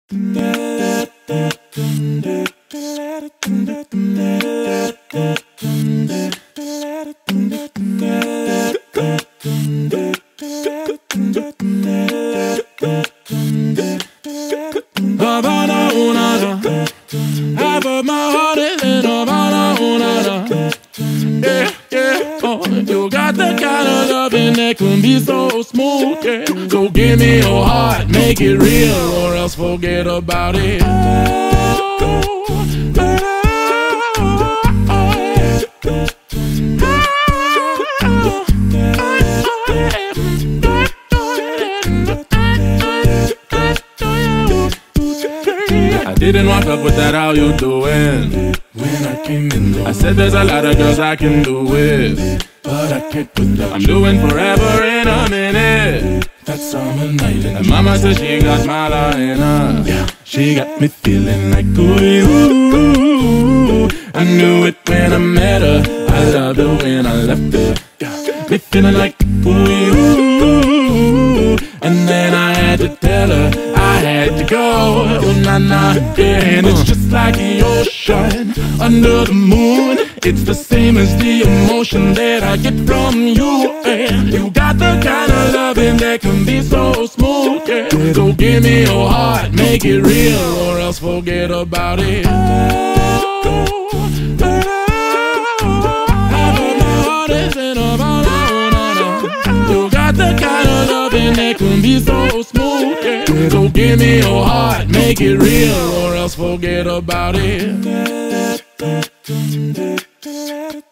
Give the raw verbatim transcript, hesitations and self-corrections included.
Havana, una, I put my heart in Havana, una, yeah, yeah, oh, you got the kind of loving that can be so smooth, yeah. So give me your heart, make it real, or else forget about it. I didn't walk up with that, how you doing? When I came in, I said there's a lot of girls I can do with, but I can't put that. I'm doing forever in a minute. That summer night, and mama said she got mala in her. Yeah, she got me feeling like ooh, ooh. I knew it when I met her. I loved her when I left her. Yeah, me feeling like ooh, ooh. And then I had to tell her I had to go, oh, nah, nah, yeah. And it's just like the ocean under the moon. It's the same as the emotion that I get from you, and you got the kind of loving that can be so smooth, yeah. So give me your heart, make it real, or else forget about it. You got the kind of loving that can be so smooth, yeah. So give me your heart, make it real, or else forget about it.